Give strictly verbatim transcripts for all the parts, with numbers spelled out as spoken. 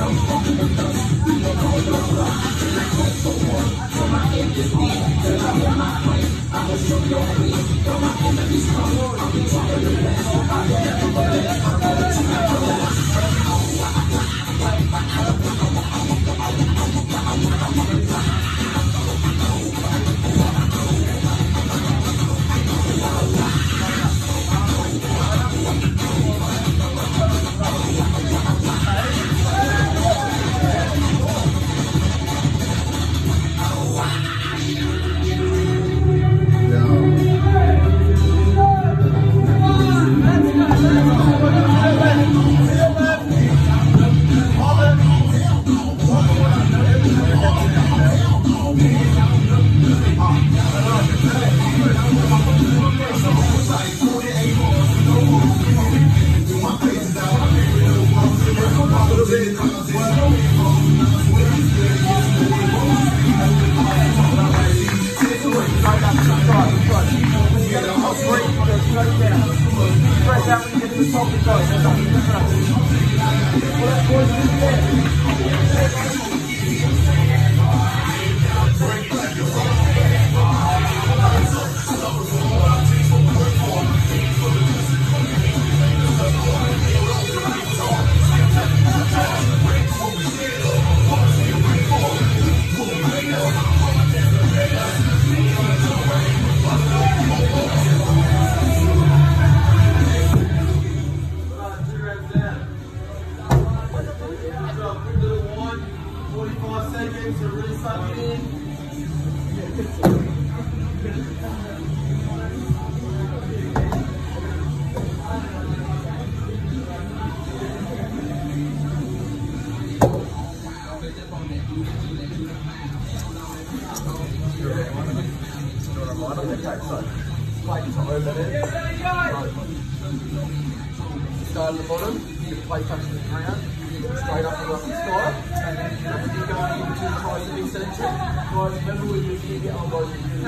Start at the bottom, your plate touches the ground, straight up and up and start. And then you go into tries to be centric. Guys, remember with your finger elbows and your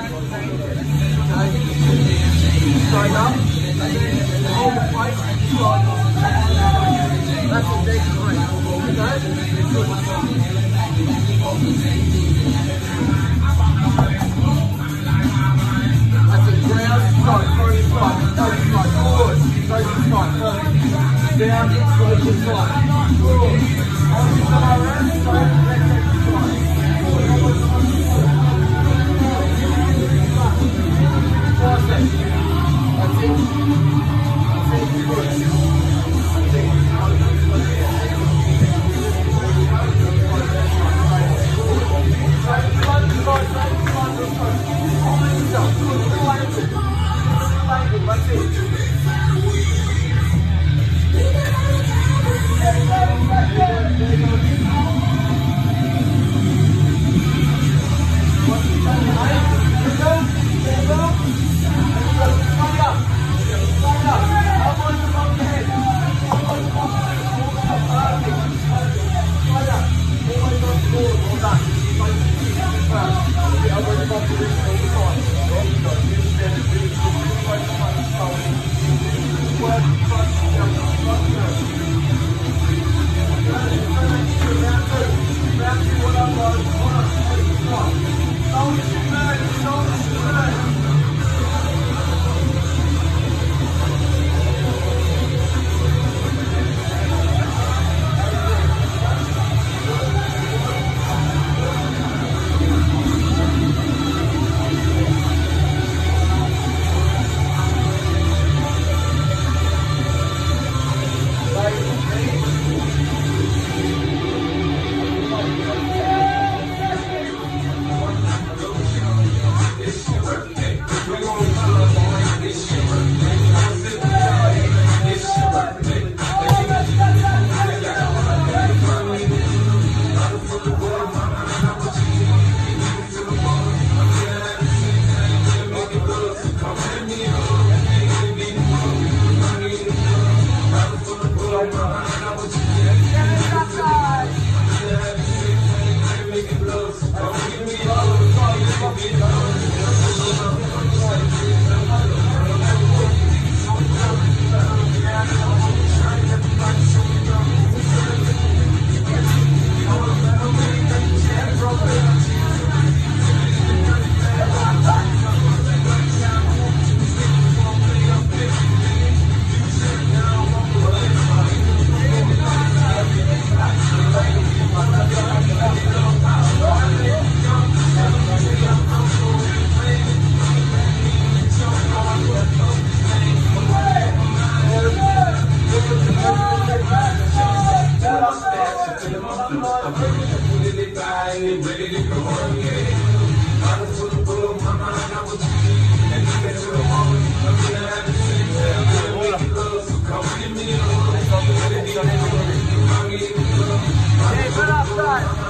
okay? Straight up, hold the plate, slide. That's the next three, That's it, ground, strike, throw your strike, throw your strike, forward, throw your strike, down, throw your strike, forward, on the side around, throw your next strike, forward, five seconds, that's it, that's it, good, that's it. That's it. Hey, put outside.